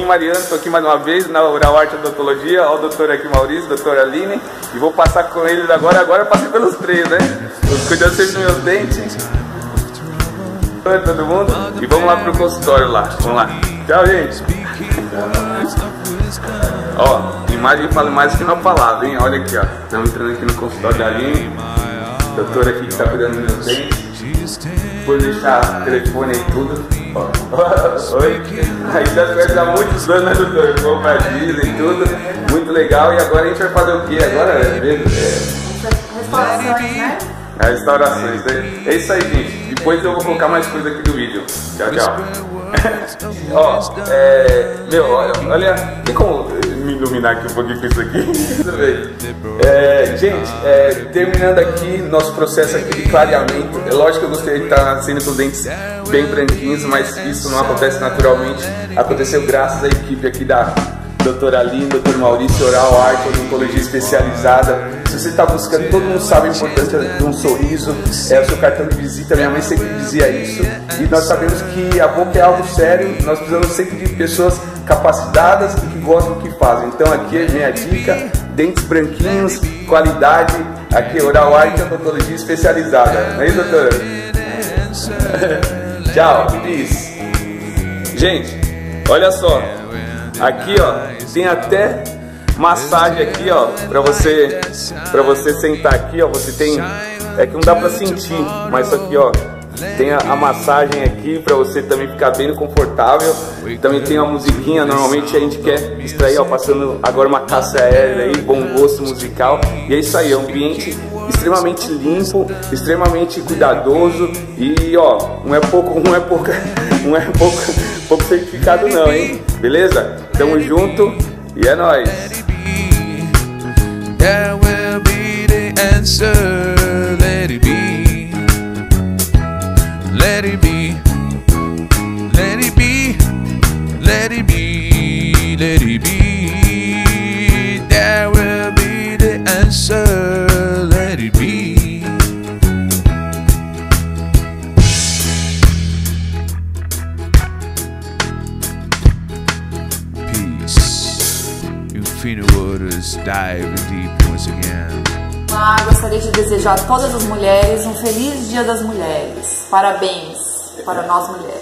Kim Mariano, estou aqui mais uma vez na Oral Arte Odontologia. Olha o doutor aqui, Maurício, doutora Aline. E vou passar com eles agora. Agora eu passei pelos três, né? Cuidando sempre dos meus dentes. Oi, todo mundo. E vamos lá pro consultório lá. Vamos lá. Tchau, gente. Ó, imagem fala mais que uma palavra, hein? Olha aqui, ó. Estamos entrando aqui no consultório da Aline. Doutora aqui que está cuidando dos meus dentes. Vou deixar o telefone aí tudo. Oi. Aí já conhece há muitos anos, né, doutor? Vou pra Disney e tudo. Muito legal. E agora a gente vai fazer o quê? Agora restaurações, né? Restaurações. É isso aí, gente. Depois eu vou colocar mais coisa aqui do vídeo. Tchau, tchau. Ó, meu, olha, tem como me iluminar aqui um pouquinho com isso aqui? Tudo bem. Gente, terminando aqui nosso processo aqui de clareamento. É lógico que eu gostaria de estar sendo com os dentes bem branquinhos, mas isso não acontece naturalmente. Aconteceu graças à equipe aqui da doutora Aline, doutor Maurício, Oral Arte, odontologia especializada. Se você está buscando, todo mundo sabe a importância de um sorriso, é o seu cartão de visita, minha mãe sempre dizia isso. E nós sabemos que a boca é algo sério, nós precisamos sempre de pessoas capacitadas e que gostam do que fazem. Então aqui é minha dica, dentes branquinhos, qualidade, aqui Oral Arte, odontologia especializada. Não é isso, doutora? Tchau, peace. Gente, olha só. Aqui, ó, tem até massagem aqui, ó, pra você sentar aqui, ó, você tem, é que não dá pra sentir, mas isso aqui, ó, tem a massagem aqui pra você também ficar bem confortável. Também tem uma musiquinha, normalmente a gente quer extrair, ó, passando agora uma classe aérea aí, bom gosto musical. E é isso aí, é um ambiente extremamente limpo, extremamente cuidadoso e, ó, não é pouco certificado não, hein? Beleza? Tamo junto e é nóis! That will be the answer. Let it be. Let it be. Let it be. Let it be. Let it be. That will be the answer. Let it be. Infinite waters diving deep once again. Gostaria de desejar a todas as mulheres um feliz Dia das Mulheres. Parabéns para nós mulheres.